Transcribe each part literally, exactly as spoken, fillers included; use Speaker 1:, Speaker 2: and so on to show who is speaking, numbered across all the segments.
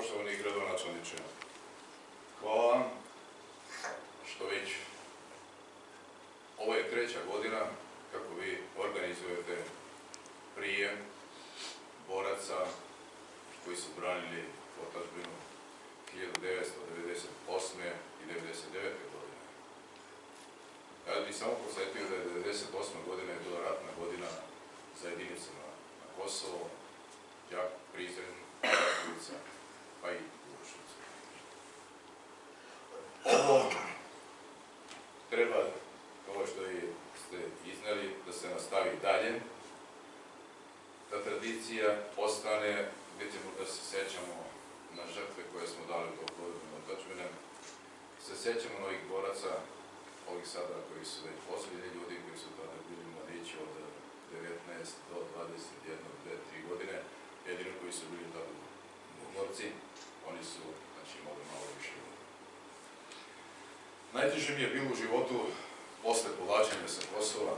Speaker 1: Poštovani gradonačelniče, hvala vam što već ovo je treća godina kako vi organizujete prijem boraca koji su branili otadžbinu hiljadu devetsto devedeset osme i devedeset devete godine. Ja bih samo posjetio da je devedeset osma godina je bila ratna godina za jedinice na, na Kosovo, Đak, Prizren, Rakovica, pa i Urošnica. Ovo treba, kao što ste izneli, da se nastavi dalje, da tradicija ostane, gdje ćemo da se sećamo na žrtve koje smo dali u tog godinu otadžbine, se sećamo novih boraca, ovih sada koji su već ozbiljni ljudi, koji su tada bili mladići od devetnaest do dvadeset jedna, dve, tri godine, jedino koji su bili tada borci, oni su, znači, mogli malo više. Najteže mi je bilo u životu posle povlačenja sa Kosova,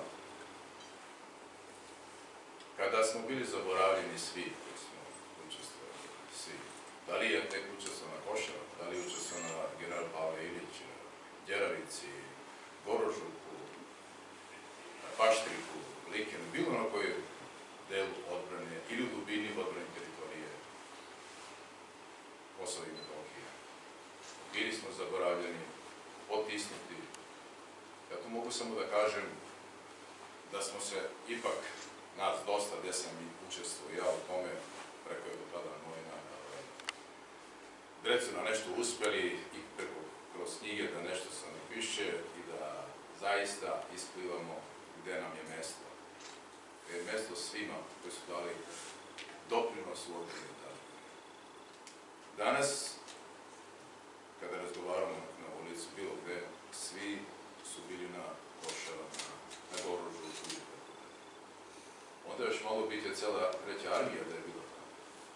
Speaker 1: kada smo bili zaboravljeni svi koji smo učestvovali, svi. Da li je tek učestvovao na Košara, da li je učestvovao na general Pavle Ilić, Đeravici, Gorožuku, Paštriku, Likenu, bilo na kojoj delu odbrane ili u dubini odbrane teritorije Kosova i Metohije. Bili smo zaboravljeni, potisnuti. Ja tu mogu samo da kažem da smo se ipak, nas dosta, gde sam i učestvovao ja u tome, preko je do tada novina, gde su na nešto uspeli i preko kroz knjige da nešto se napiše i da zaista isplivamo gde nam je mesto. Gde je mesto svima koji su dali doprinos u odbrani otadžbine. Danas, kada razgovaramo na ulicu, bilo gde, svi su bili na Košarama, na Gorožuku. Onda još malo biti cela treća armija da je bila tamo.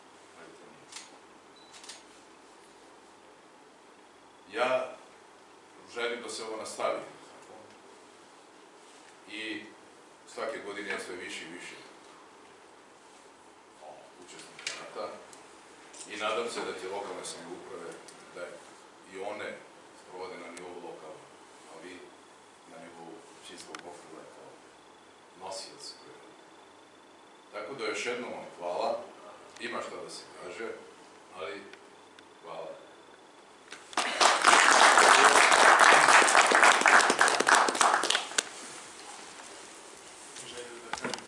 Speaker 1: Ja želim da se ovo nastavi. I svake godine je sve više i više učesnika rata. I nadam se da će lokalne samouprave, da i one sprovode na nivou lokalno, a vi na nivou općinskog okruga kao nosioci. Tako da još jednom vam hvala, ima šta da se kaže, ali